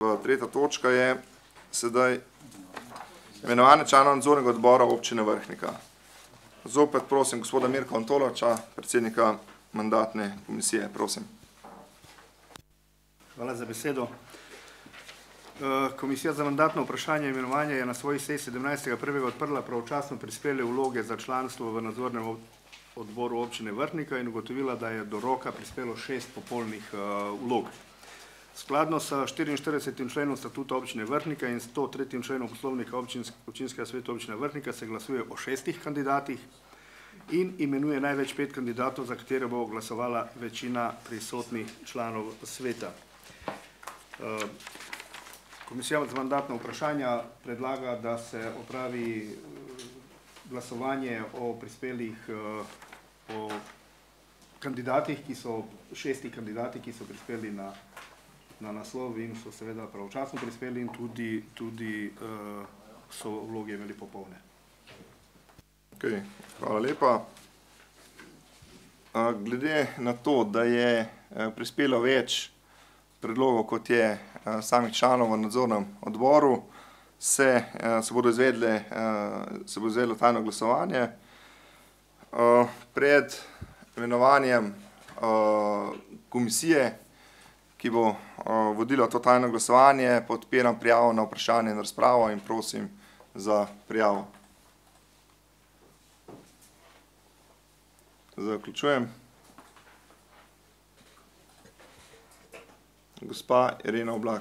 Pa tretja točka je sedaj imenovanje članov nadzornega odbora občine Vrhnika. Zopet prosim gospoda Mirka Antoloviča, predsednika mandatne komisije, prosim. Hvala za besedo. Komisija za mandatno vprašanje imenovanja je na svoji seji 17.1. odprla pravočasno prispele vloge za članstvo v nadzornem odboru občine Vrhnika in ugotovila, da je do roka prispelo 6 popolnih vlog. Skladno s 44. členom statuta občine Vrhnika in 103. členom poslovnika občinskega sveta občine Vrhnika se glasuje o 6 kandidatih in imenuje največ 5 kandidatov, za katere bo glasovala večina prisotnih članov sveta. Komisija za mandatna vprašanja predlaga, da se opravi glasovanje o prispelih kandidatih, ki so 6 kandidati, ki so prispeli na naslov in so seveda pravočasno prispeli in tudi so vloge imeli popolne. Hvala lepa. Glede na to, da je prispelo več predlogov, kot je samih članov v nadzornem odboru, se bo izvedlo tajno glasovanje. Pred imenovanjem komisije, ki bo vodila to tajno glasovanje, podpiram prijavo na vprašanje in razpravo in prosim za prijavo. Zaključujem. Gospa Irena Oblak.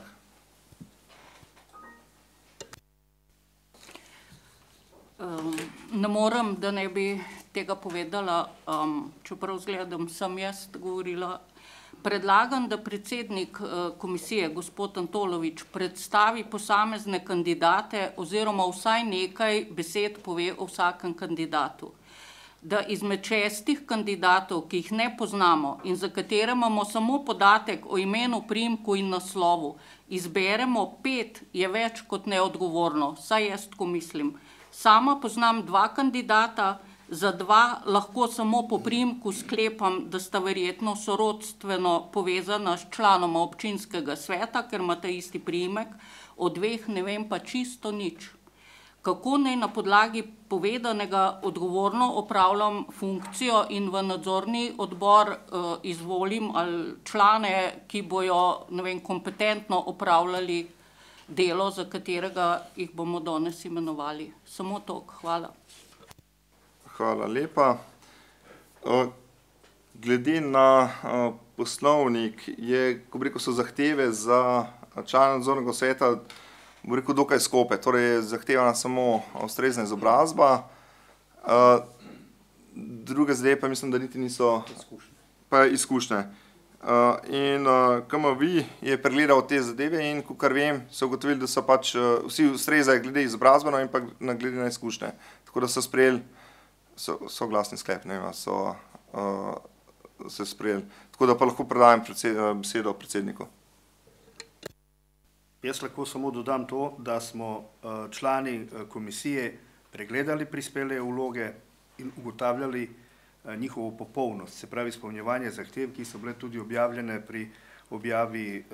Ne morem, da ne bi tega povedala, čeprav zgledam, sem jaz govorila. Predlagam, da predsednik komisije, gospod Antolovič, predstavi posamezne kandidate oziroma vsaj nekaj besed pove o vsakem kandidatu. Da izmed 6 kandidatov, ki jih ne poznamo in za katere imamo samo podatek o imenu, priimku in naslovu, izberemo 5, je več kot neodgovorno, saj jaz tako mislim. Sama poznam 2 kandidata, za 2 lahko samo po priimku sklepam, da sta verjetno sorodstveno povezana s članoma občinskega sveta, ker imata isti priimek, o 2 ne vem pa čisto nič. Kako naj na podlagi povedanega odgovorno opravljam funkcijo in v nadzorni odbor izvolim ali člane, ki bojo, ne vem, kompetentno opravljali delo, za katerega jih bomo danes imenovali. Samo toliko. Hvala. Hvala lepa. Glede na poslovnik je, ko bi rekel, so zahteve za člana nadzornega sveta, bo rekel, dokaj skope, torej je zahtevana samo ustrezna izobrazba. Druge zadeve pa mislim, da niti niso pa izkušnje. In KMV je pregledal te zadeve in, kakor vem, so ugotovili, da so pač vsi ustrezajo glede izobrazbeno in pa glede na izkušnje. Tako da so sprejeli soglasni sklep, ne vem, so se sprejeli. Tako da pa lahko predajam besedo predsedniku. Jaz lahko samo dodam to, da smo člani komisije pregledali prispele vloge in ugotavljali njihovo popolnost, se pravi izpolnjevanje zahtev, ki so bile tudi objavljene pri objavi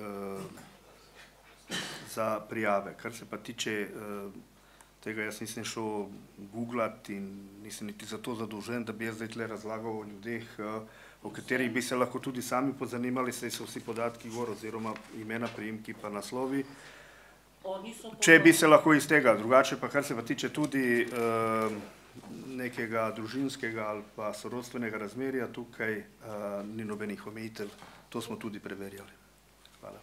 za prijave. Kar se pa tiče tega, jaz nisem šel googlati in nisem niti za to zadolžen, da bi jaz zdaj tle razlagal o ljudeh, o katerih bi se lahko tudi sami pozanimali, saj so vsi podatki gor oziroma imena, priimki pa naslovi. Če bi se lahko iz tega, drugače pa kar se pa tiče tudi nekega družinskega ali pa sorodstvenega razmerja, tukaj ni nobenih omejitev, to smo tudi preverjali. Hvala.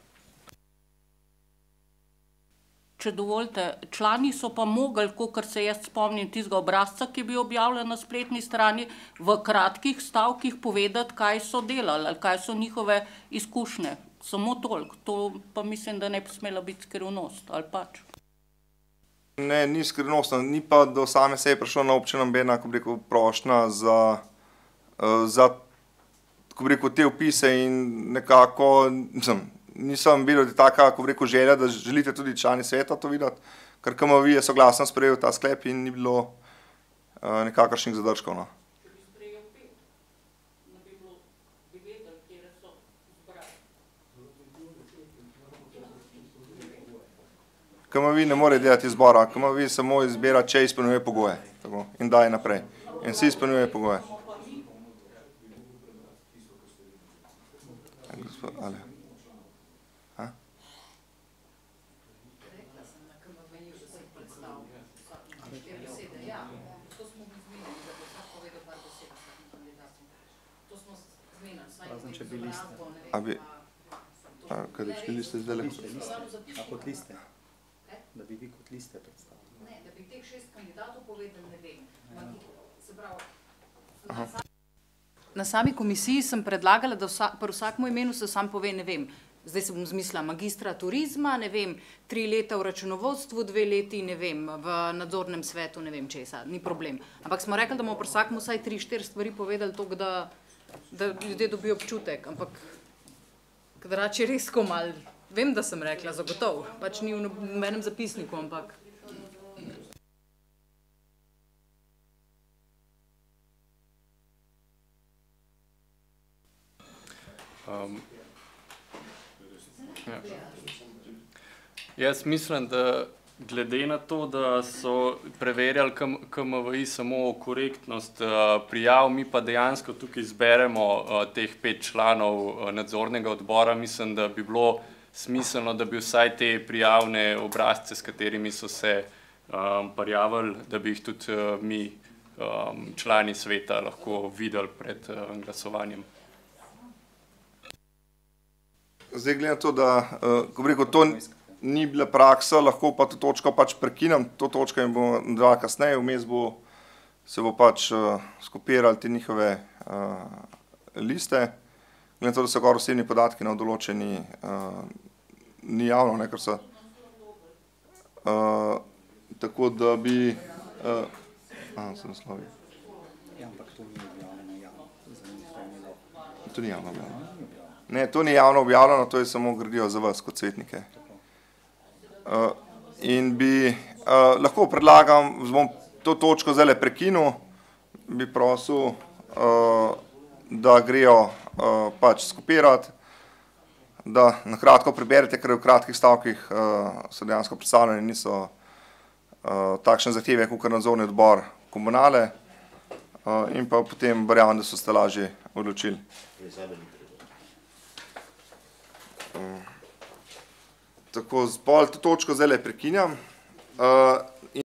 Če dovolite, člani so pa mogli, kakor se jaz spomnim tistega obrazca, ki je bil objavljen na spletni strani, v kratkih stavkih povedati, kaj so delali ali kaj so njihove izkušnje. Samo toliko. To pa mislim, da ne bi smela biti skrivnost, ali pač? Ne, ni skrivnostno. Ni pa do same seje prišlo na občino nobena, ko bi rekel, prošnja za ko bi rekel, te vpise in nekako, nisem videl, da je taka, ko bi rekel, želja, da želite tudi člani sveta to videti, ker KMV je soglasno sprejel ta sklep in ni bilo nekakršnih zadržkov. KMV ne more delati izbora, KMV samo izbira, če izpolnjuje pogoje. Tako, in daje naprej. In vsi izpolnjuje pogoje. Gospod, ali? Ha? A bi... Kaj rečki liste zdaj? A kot liste? Da bi vi kot liste predstavili? Ne, da bi teh 6 kandidatov povedali, ne vem. Se pravi... Na sami komisiji sem predlagala, da pri vsakmu imenu se sam pove, ne vem, zdaj se bom zmislila magistra turizma, ne vem, 3 leta v računovodstvu, 2 leti, ne vem, v nadzornem svetu, ne vem česa, ni problem. Ampak smo rekli, da bomo pri vsakmu vsaj 3-4 stvari povedali toliko, da ljudje dobijo občutek, ampak kadrač je res komal, vem, da sem rekla, zagotov, pač ni v nobenem zapisniku, ampak... Jaz mislim, da glede na to, da so preverjali KMVI samo korektnost prijav, mi pa dejansko tukaj izberemo teh 5 članov nadzornega odbora, mislim, da bi bilo smiselno, da bi vsaj te prijavne obrazce, s katerimi so se prijavili, da bi jih tudi mi, člani sveta, lahko videli pred glasovanjem. Zdaj, glede na to, da, ko bi rekel, to ni bila praksa, lahko pa to točko pač prekinem, to točko in bomo nadaljevali kasneje, vmes se bo pač skopirali te njihove liste, glede na to, da so gor osebni podatki na določeni, ni javno, ne, ker so, tako da bi, sem naslovil. Ja, ampak to ni objavljeno javno, za njih. To ni javno objavljeno. Ne, to ni javno objavljeno, to je samo gradijo za vas kot svetnike. In bi, lahko predlagam, bom to točko zdajle prekinil, bi prosil, da grejo pač skopirati, da na kratko preberete, ker v kratkih stavkih so dejansko predstavljeni, niso takšne zahteve, kot nadzorni odbor komunale, in pa potem verjamem, da so se lažje odločili. Tako, pol to točko zdajle prekinjam.